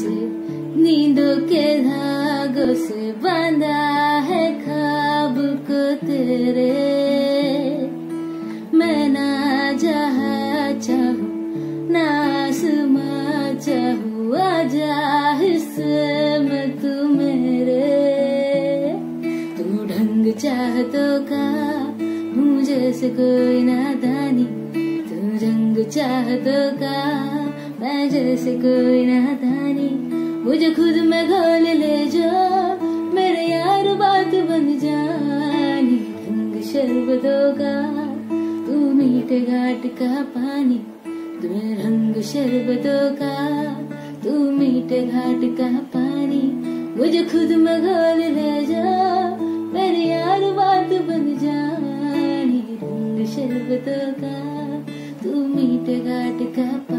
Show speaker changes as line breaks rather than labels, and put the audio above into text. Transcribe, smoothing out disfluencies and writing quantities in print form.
से नींदों के धागों से बांधा है ख्वाब को तेरे। मैं ना जहाँ चाहूँ ना आसमां चाहूँ, आजा हिस्से में तू मेरे। तू ढंग चाहतों का हूँ जैसे कोई नादानी, तू रंग चाहतों का मैं जैसे कोई नादानी। मुझे खुद में घोल ले जो मेरे यार बात बन जानी। रंग शरबतों का तू मीठे घाट का पानी, तुम्हें रंग शरबतों का तू मीठे घाट का पानी। मुझे खुद में घोल ले जा मेरे यार बात बन जानी। रंग शरबतों का तू मीठे घाट का पानी।